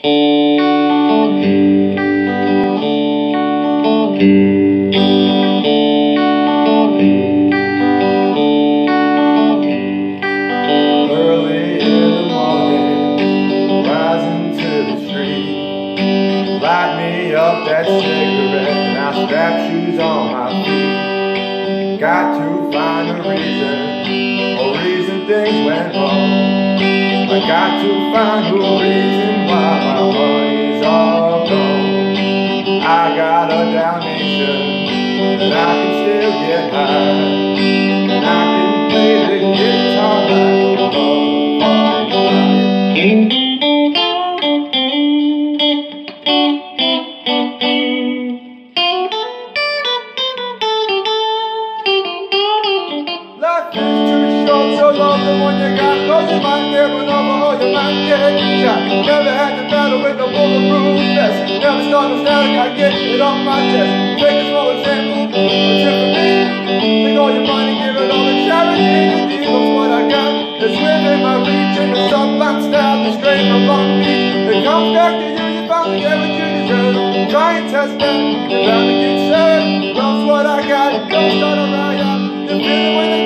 Early in the morning, rising to the street, light me up that cigarette and I strap shoes on my feet. Got to find a reason things went wrong. I got to find a reason why my money's all gone. I got a damnation and I can still get high, and I can play the guitar like a motherfucking life is too short, so long the one you got. Close your mind, never over all your mind, get shot. Never had to battle with a bulletproof vest. Never started static, I get it on my chest. Take a small example, a tip for me. Take all your money, give it all to charity. That's what I got. It's within my reach in the Sublime style, the straight from Long Beach. It comes back to you, you finally get what you deserve. Try and test that, you're bound to get served. That's what I got. Don't start a riot. You're feeling when